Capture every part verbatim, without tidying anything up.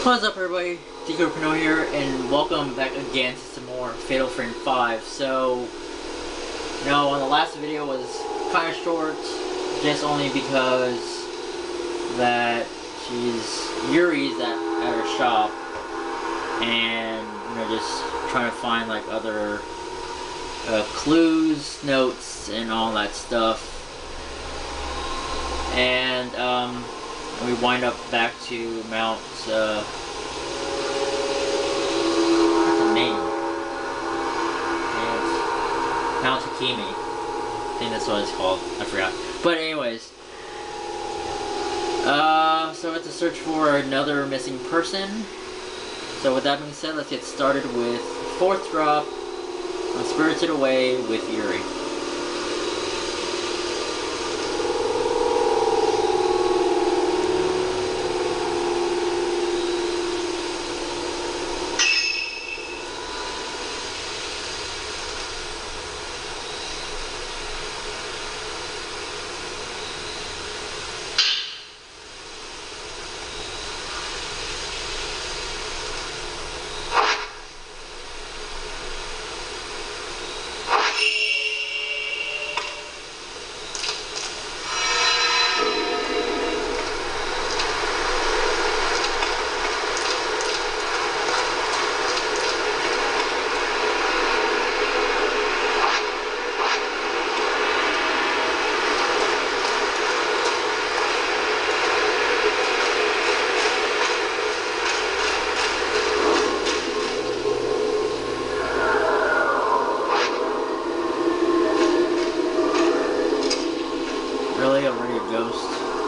What's up, everybody? DecoPino here, and welcome back again to some more Fatal Frame five. So, you know, on the last video was kind of short, just only because that she's Yuri's at, at her shop, and you know, just trying to find like other uh, clues, notes, and all that stuff. And um, we wind up back to Mount. Uh, what's the name? It's Mount Hakimi. I think that's what it's called. I forgot. But anyways, uh, so it's a search for another missing person. So with that being said, let's get started with fourth drop on Spirited Away with Yuri. Really? Already a ghost?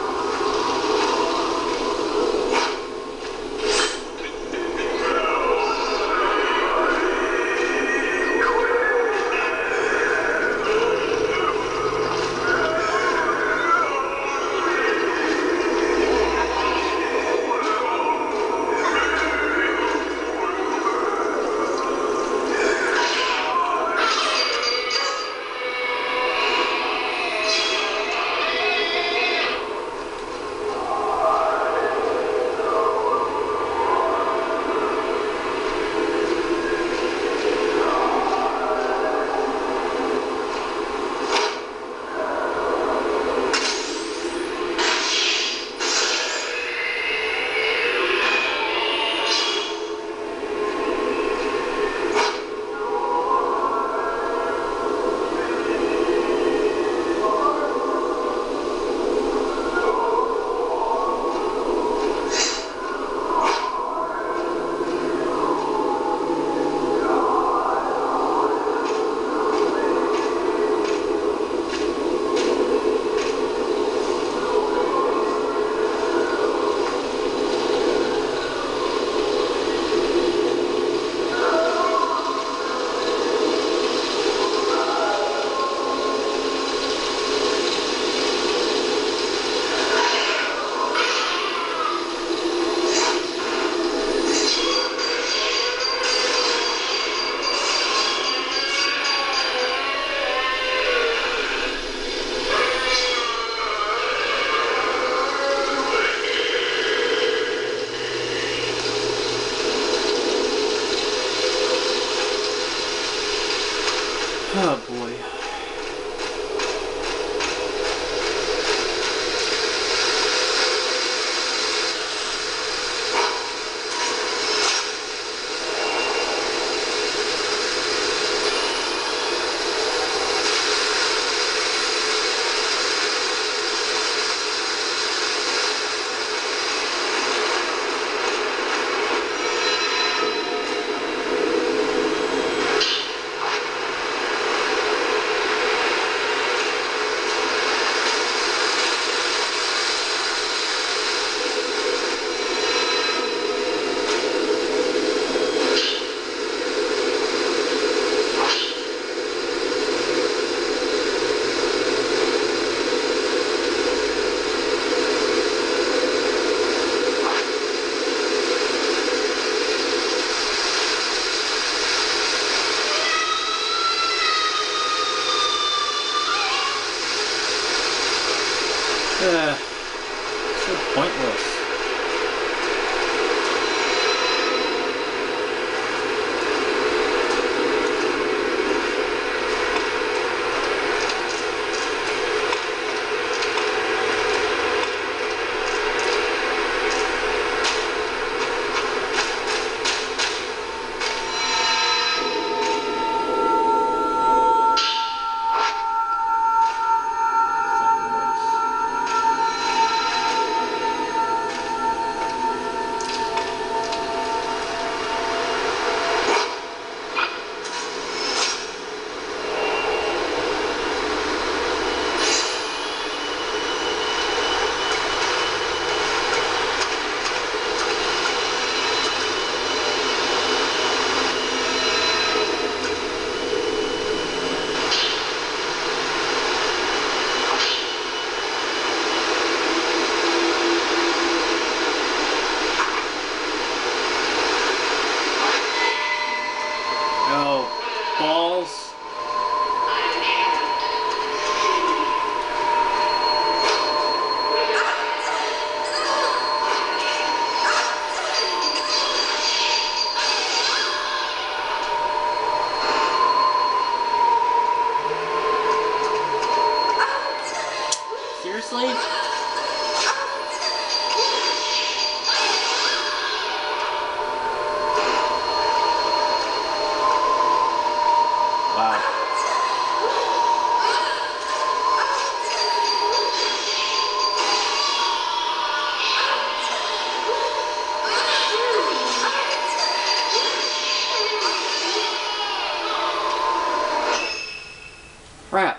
Oh boy. balls. Seriously? Wow. Crap.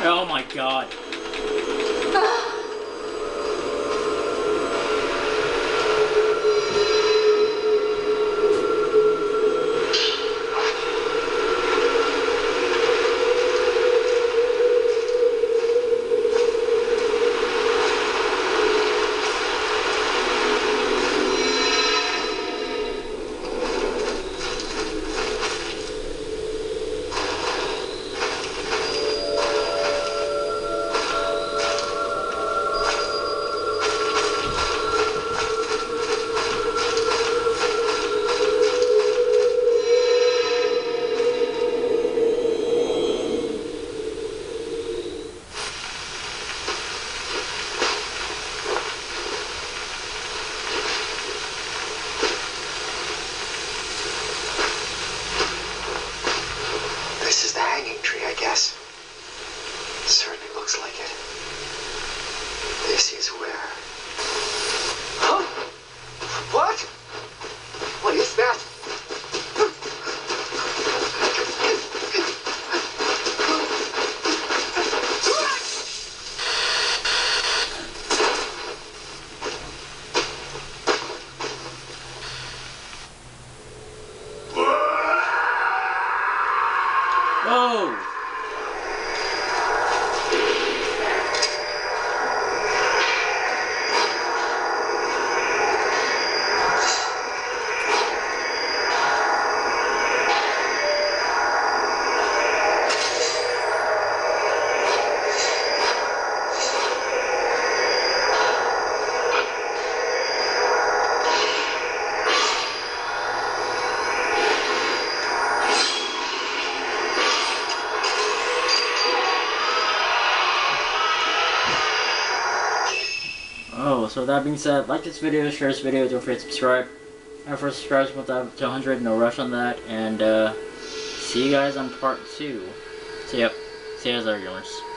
Oh my god. This is the hanging tree, I guess. Certainly looks like it. This is where... Huh? What? What is that? Whoa! Oh, so that being said, like this video, share this video, don't forget to subscribe. And for subscribers with that to one hundred, no rush on that. And uh, see you guys on part two. So yep, see you guys later, gamers.